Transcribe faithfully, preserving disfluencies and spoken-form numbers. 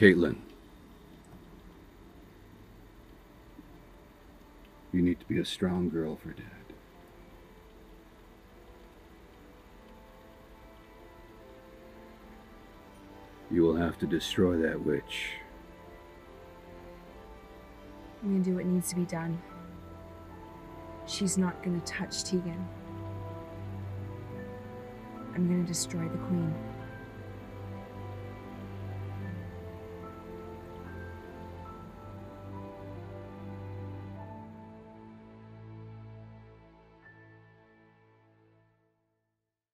Caitlin, you need to be a strong girl for Dad. You will have to destroy that witch. I'm gonna do what needs to be done. She's not gonna touch Tegan. I'm gonna destroy the Queen.